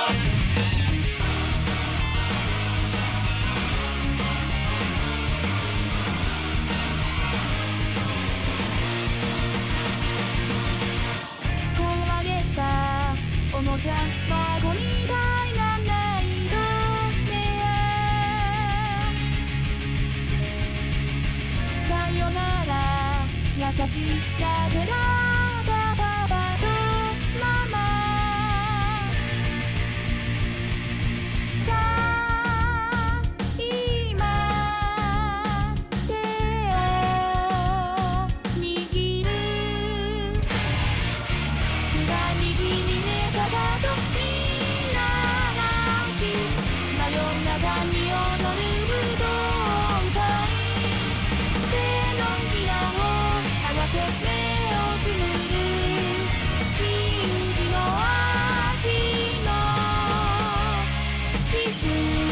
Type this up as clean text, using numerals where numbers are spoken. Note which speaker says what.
Speaker 1: 壊れたおもちゃ箱みたいな音色ね。さよなら優しいだけだったパパとママ。さあ今手を握る。裏握りねかかとみんながし真夜中に踊る武道会。手のひらを合わせ目をつむる。ピンクの秋のキス